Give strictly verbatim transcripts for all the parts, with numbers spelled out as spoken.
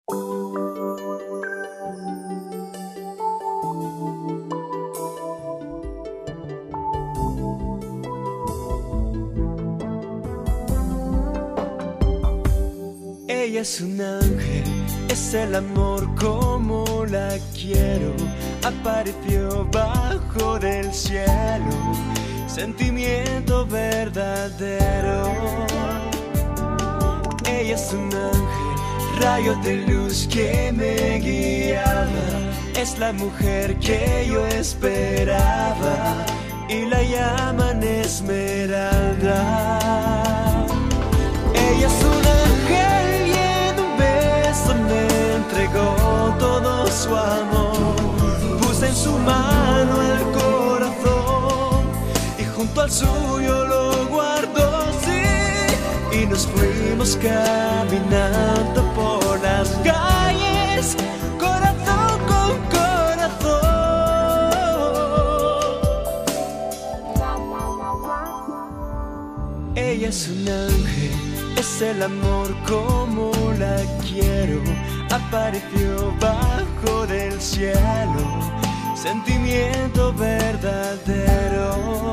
Ella es un ángel, es el amor como la quiero. Apareció bajo del cielo, sentimiento verdadero. Ella es un ángel, rayo de luz que me guiaba. Es la mujer que yo esperaba y la llaman Esmeralda. Ella es un ángel y en un beso me entregó todo su amor. Puse en su mano el corazón y junto al suyo lo guardó, sí. Y nos fuimos caminando por las calles, corazón con corazón. Ella es un ángel, es el amor como la quiero. Apareció bajo del cielo, sentimiento verdadero.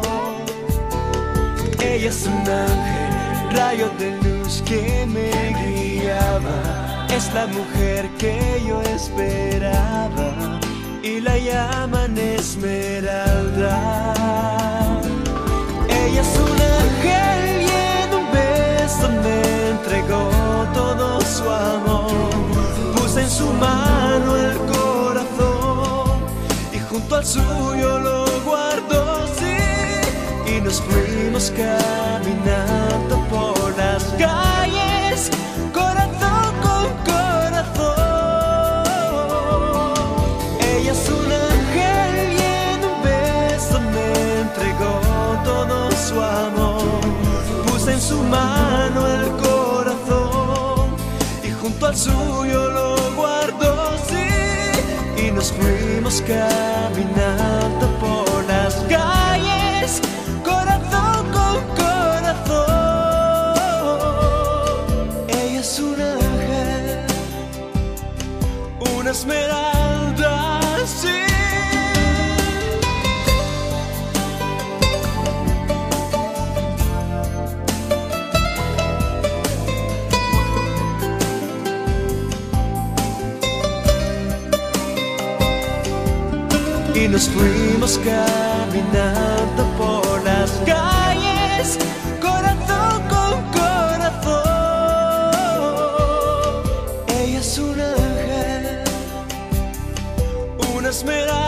Ella es un ángel, rayo de luz que me guiaba. Es la mujer que yo esperaba y la llaman Esmeralda. Ella es un ángel y en un beso me entregó todo su amor. Puse en su mano el corazón y junto al suyo lo guardó, sí. Y nos fuimos caminando por las calles, corazón con corazón. Ella es un ángel y en un beso me entregó todo su amor. Puse en su mano el corazón y junto al suyo lo guardó, sí. Y nos fuimos caminando por las calles, corazón con corazón. Ella es un ángel, una esmeralda, sí. Y nos fuimos caminando por las calles, corazón con corazón. Ella es un ángel, una esmeralda.